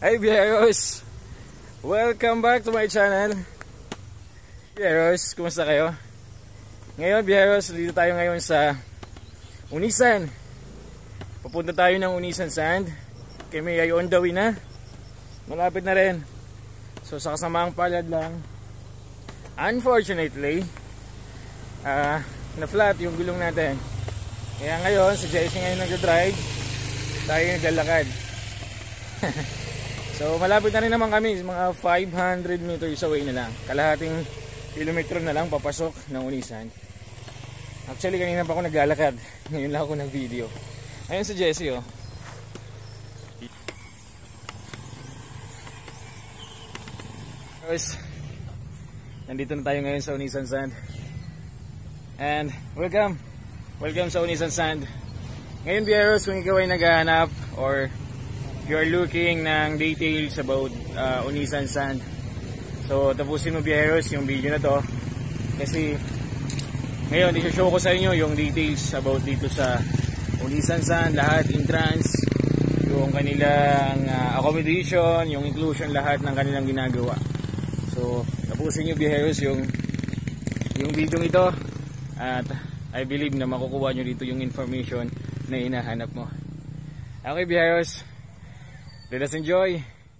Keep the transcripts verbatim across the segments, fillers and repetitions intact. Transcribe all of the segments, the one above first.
Hi Biyeros! Welcome back to my channel. Biyeros, kumusta kayo? Ngayon Biyeros, dito tayo ngayon sa Unisan. Papunta tayo ng Unisan Sand. Kami ay on the way na. Malapit na rin. So sa kasamaang palad lang, unfortunately uh, na flat yung gulong natin. Kaya ngayon, si Jesse ngayon nag-drive, tayo naglalakad. So malapit na rin naman kami, mga five hundred meters away na lang. Kalahating kilometro na lang papasok ng Unisan. Actually kanina pa ako naglalakad, ngayon lang ako nag-video. Ayun si Jesse oh. Guys, nandito na tayo ngayon sa Unisan Sand. And welcome, welcome sa Unisan Sand. Ngayon Biyeros, kung ikaw ay naghahanap or if you are looking ng details about uh, Unisan Sand, so tapusin mo Biyeros yung video na to, kasi ngayon i-show ko sa inyo yung details about dito sa Unisan Sand, lahat, entrance, yung kanilang uh, accommodation, yung inclusion, lahat ng kanilang ginagawa. So tapusin nyo Biyeros yung yung video ito, at I believe na makukuha nyo dito yung information na hinahanap mo. Okay Biyeros, let us enjoy.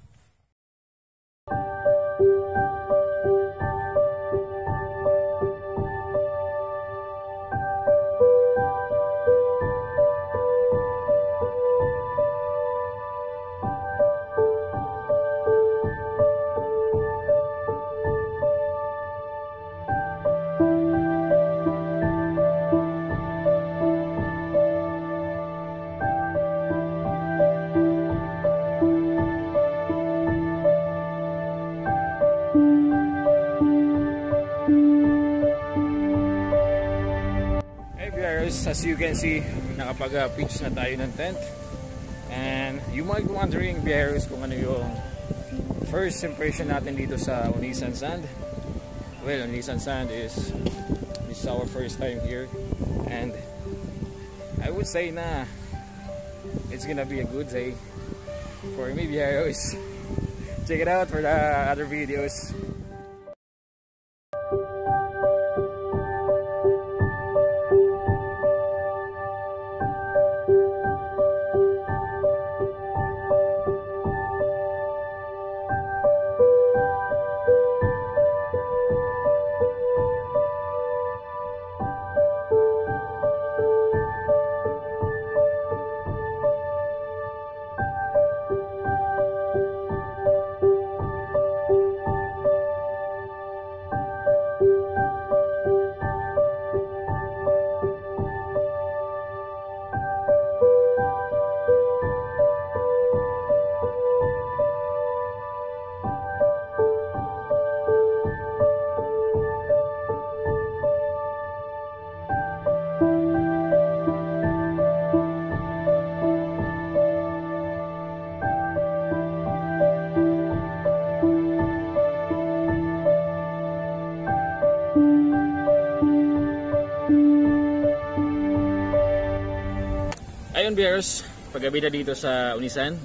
As you can see, nakapag-pitch na tayo ng tent. And you might be wondering Biyeros kung ano yung first impression natin dito sa Unisan Sand. Well, Unisan Sand is this is our first time here, and I would say na it's gonna be a good day for me Biyeros. Check it out for the other videos. Ayun Biyeros, paggabi na dito sa Unisan.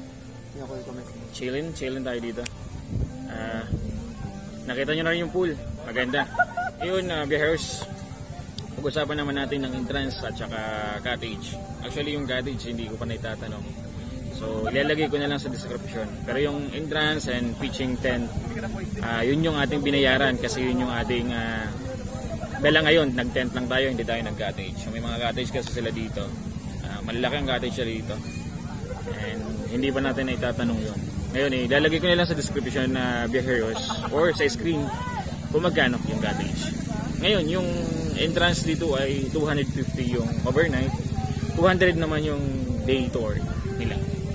Chillin, chillin tayo dito. Uh, nakita nyo na rin yung pool, maganda. Ayun uh, Biyeros, pag-usapan naman natin ng entrance at saka cottage. Actually yung cottage hindi ko pa naitatanong, so ilalagay ko na lang sa description. Pero yung entrance and pitching tent, uh, yun yung ating binayaran, kasi yun yung ating uh, dala ngayon. Nag-tent lang tayo, hindi tayo nag-cottage. So, may mga cottage kasi sila dito. Malalaki ang cottage siya dito, and hindi pa natin na itatanong yun. Ngayon eh, lalagay ko na lang sa description na uh, Biyeros or sa screen kung magkano yung cottage. Ngayon yung entrance dito ay two hundred fifty yung overnight, two hundred naman yung day tour nila.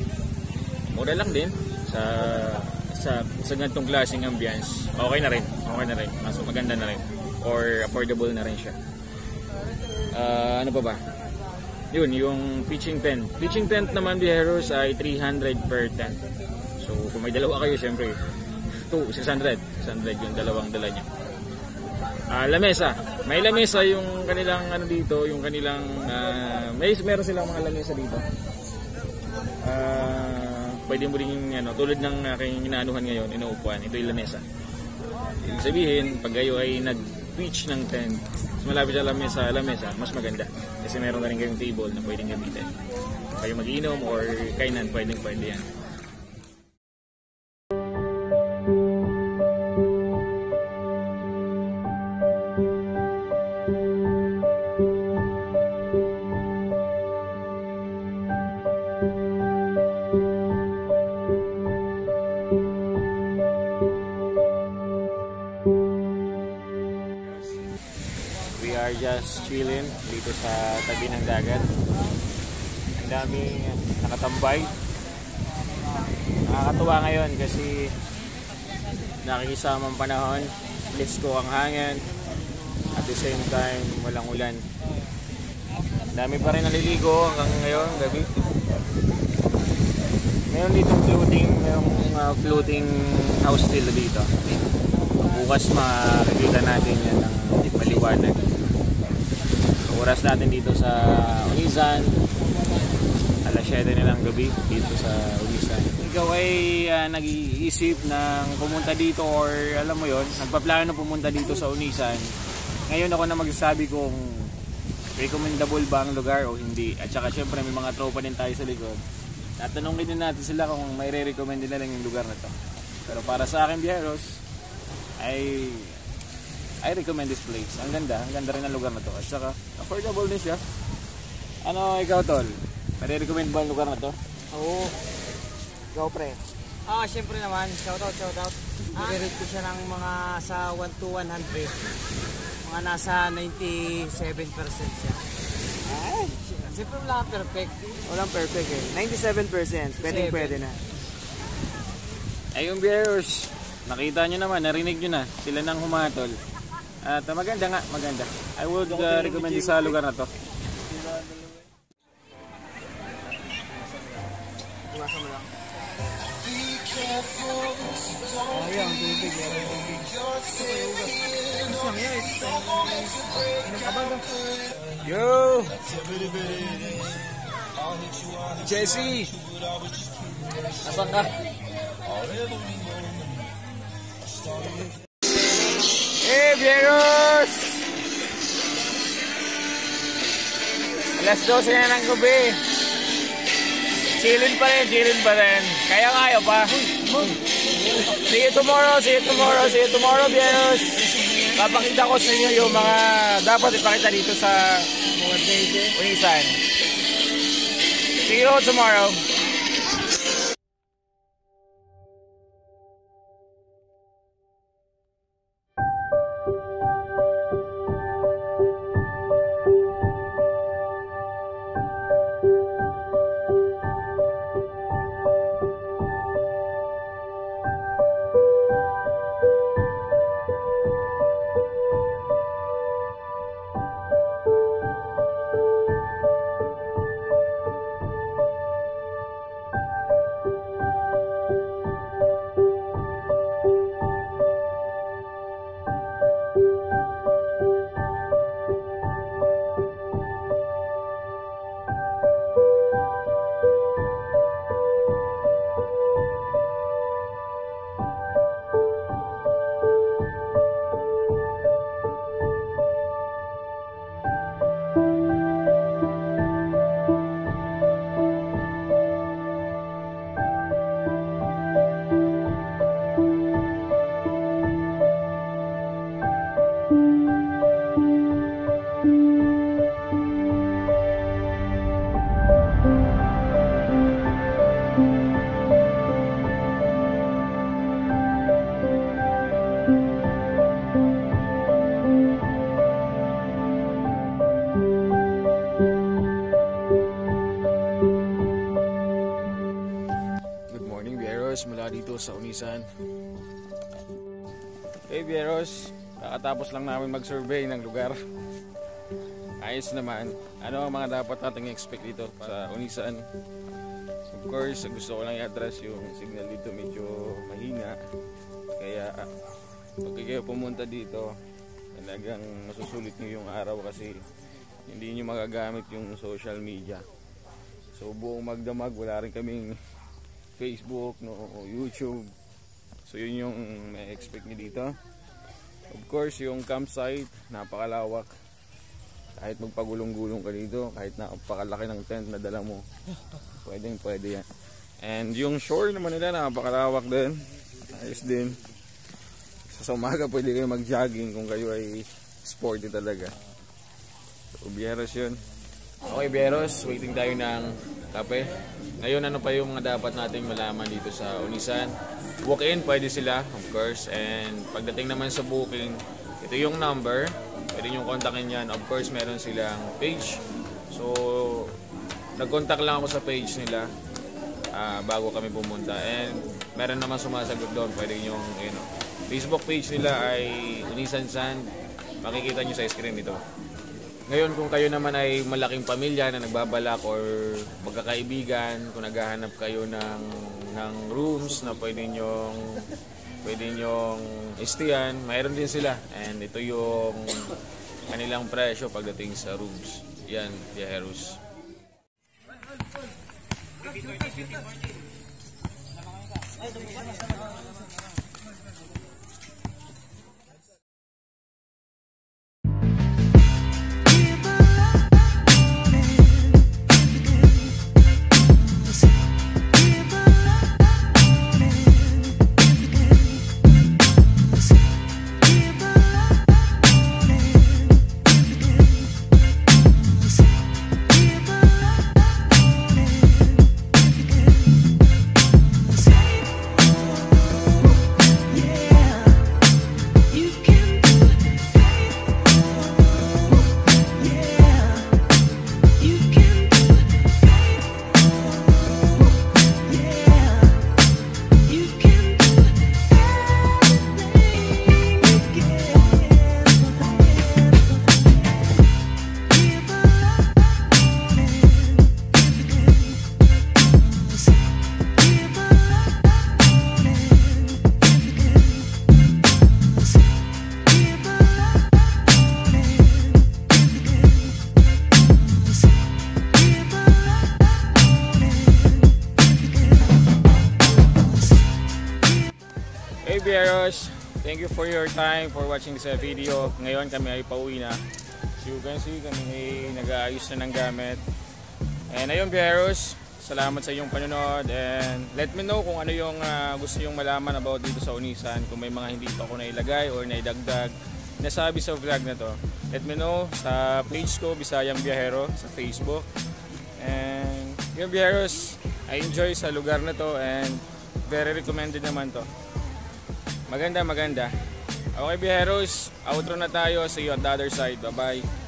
Mura lang din sa sa, sa ganitong klaseng ambience. Okay na rin, okay na rin, mas maganda na rin, or affordable na rin siya. Uh, ano pa ba? Yun, yung pitching tent. Pitching tent naman Biyeros ay three hundred per tent. So kung may dalawa kayo, syempre six hundred. six hundred yung dalawang dala niya. Uh, lamesa. May lamesa yung kanilang ano dito, yung kanilang uh, may meron silang mga lamesa dito. Uh, pwede mo rin ano, tulad ng aking inaanuhan ngayon, inuupuan, ito yung lamesa. Ibig sabihin, pag kayo ay nag-pitch ng tent, mas malapit sa lamesa, lamesa, mas maganda. Kasi meron na rin kayong table na pwedeng gamitin. Kayo mag-inom or kainan, pwedeng pwede yan. We are just chilling dito sa tabi ng dagat. Ang daming nakatambay. Nakakatuwa ngayon kasi nakikisamang panahon. Lisko ang hangin. At the same time, walang ulan. Dami pa rin naliligo hanggang ngayon, gabi. Meron dito floating, yung uh, floating house still dito. Bukas makikita natin yan ng maliwanag. Oras natin dito sa Unisan, alas siyete na ng gabi dito sa Unisan. Ikaw ay uh, nag-iisip ng pumunta dito or alam mo yon, nagpaplano pumunta dito sa Unisan. Ngayon ako na magsasabi kung recommendable ba ang lugar o hindi. At saka syempre may mga tropa din tayo sa likod. Tatanungin din natin sila kung may re-recommend nila lang yung lugar na to. Pero para sa akin, biyeros, ay I recommend this place. Ang ganda, ang ganda rin ang lugar na to. At saka affordable din siya. Ano ikaw, tol? May-recommend ba ang lugar na to? Oo. Ikaw, pre. Ah, syempre naman. Shoutout, shoutout. Ah? I-rate ko siya ng mga sa one to one hundred. Mga nasa ninety-seven percent siya. Ay, siyempre wala perfect. walang perfect eh. ninety-seven percent. Pwede pwede na. Ayun, viewers. Nakita nyo naman, narinig nyo na. Sila nang humatol. At uh, maganda nga, maganda. I would uh, recommend this sa lugar na to. Iwasan mo lang. Oh, yan. Tubig. Tubig. Yo! Jesse! Nasaan ka? Hey, viewers! alas dose na ng gabi. Chillin pa rin, chillin pa rin. Kaya kaya pa. See you tomorrow, see you tomorrow, see you tomorrow, viewers. Papakita ko sa inyo yung mga dapat ipakita dito sa Unisan. See you tomorrow. Mula dito sa Unisan. Hey Vieros, kakatapos lang namin mag-survey ng lugar. Ayos naman. Ano ang mga dapat nating expect dito sa Unisan? Of course, gusto ko lang i-address yung signal dito medyo mahina. Kaya pag kayo pumunta dito, talagang masusulit nyo yung araw kasi hindi nyo magagamit yung social media. So buong magdamag, wala rin kaming Facebook, no, YouTube. So yun yung may expect nyo dito. Of course, yung campsite, napakalawak. Kahit magpagulong-gulong ka dito, kahit napakalaki ng tent na dala mo, pwedeng pwede yan. And yung shore naman nila, napakalawak din. Ayos din. So, sa umaga pwede kayo mag-jogging kung kayo ay sporty talaga. So, Bieros yun. Okay, Bieros, waiting tayo ng kape. Ngayon, ano pa yung mga dapat nating malaman dito sa Unisan? Walk-in, pwede sila, of course. And pagdating naman sa booking, ito yung number. Pwede nyo kontakin yan. Of course, meron silang page. So, nag-contact lang ako sa page nila uh, bago kami pumunta. And meron naman sumasagot doon. Pwede nyo, you know, Facebook page nila ay Unisan Sand. Makikita nyo sa screen ito. Ngayon, kung kayo naman ay malaking pamilya na nagbabalak or magkakaibigan, kung naghahanap kayo ng, ng rooms na pwede nyong, pwede nyong istayan, mayroon din sila. And ito yung kanilang presyo pagdating sa rooms. Yan, Viajeros. Hey Bieros, thank you for your time for watching this video. Ngayon kami ay pauwi na. So you can see kami ay nag-aayos na ng gamit. And ayun Bieros, salamat sa iyong panonood and let me know kung ano yung uh, gusto nyong malaman about dito sa Unisan. Kung may mga hindi pa ako nailagay or naidagdag nasabi sa vlog na to. Let me know sa page ko, Bisayang Biyahero, sa Facebook. And yung Bieros, I enjoy sa lugar na to and very recommended naman to. Maganda, maganda. Okay, Bieros, outro na tayo. See you on the other side. Bye-bye.